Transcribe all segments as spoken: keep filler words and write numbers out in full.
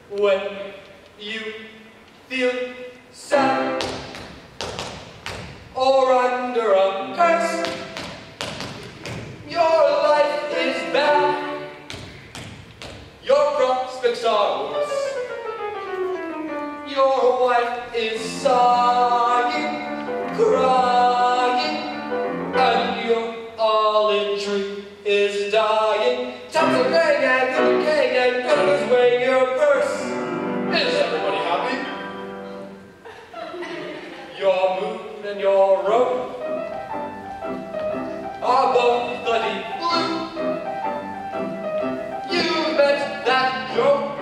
when you feel sad or under a curse. Your life is bad, your prospects are worse. Your wife is sighing, crying, and your olive tree is dying. Times are going and you're decaying and goodness weighing your purse. Is everybody happy? Your moon and your road are both bloody blue. You bet that joke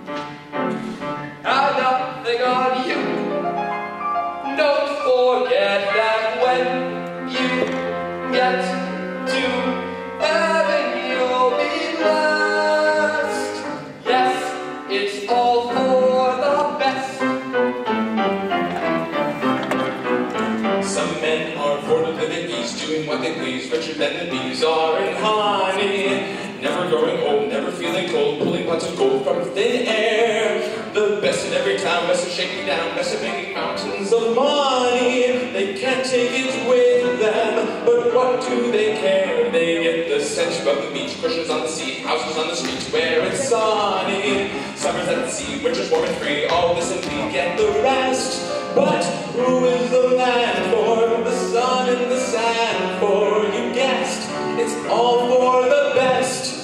had nothing on you. Don't forget that when you get to heaven, you'll be blessed. Yes, it's all for the best. Some men are for the living ease, doing what they please, richer than the bees are in honey. Never growing old, never feeling cold, pulling pots of gold from thin air. The best in every town, best at shaking down, best at making mountains of money. They can't take it with them, but what do they care? They get the scent above the beach, cushions on the sea, houses on the streets where it's sunny. Summers at the sea, winters warm and free, all this and we get the rest. But who is the land for, the sun and the sand for? You guessed, it's all for the best.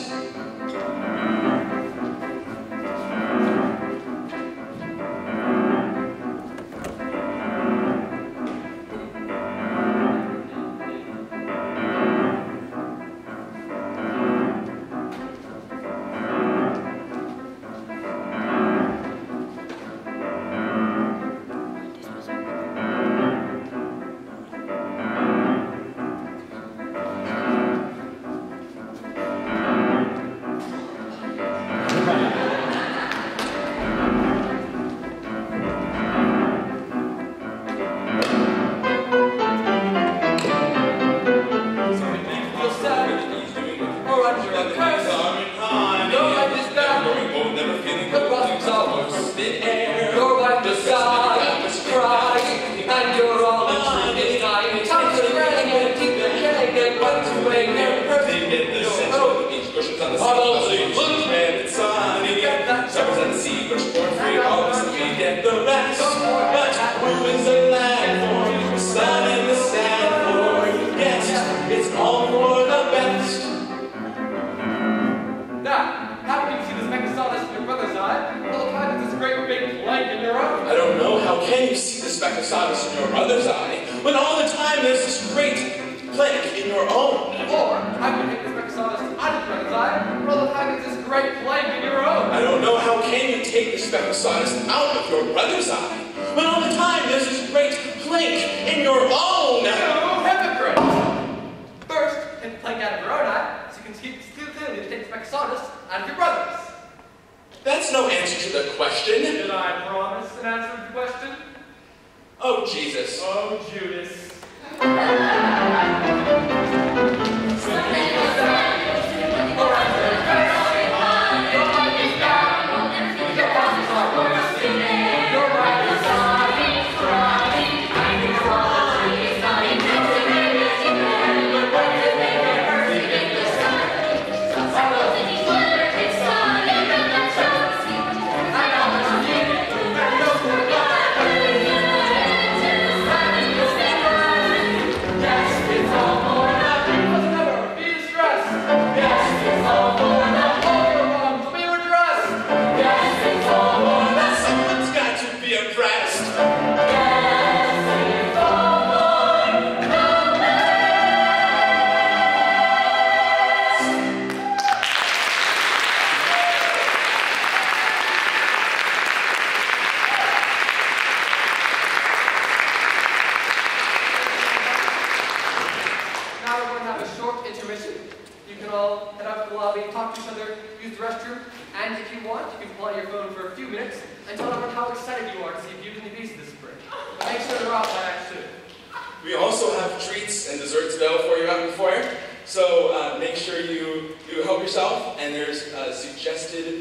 We also have treats and desserts available for you out in the foyer. So uh, make sure you, you help yourself, and there's uh, suggested uh,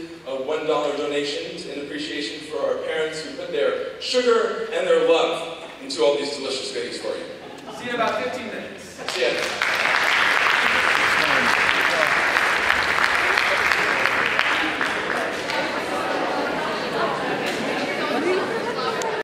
one dollar donation in appreciation for our parents who put their sugar and their love into all these delicious goodies for you. See you in about fifteen minutes.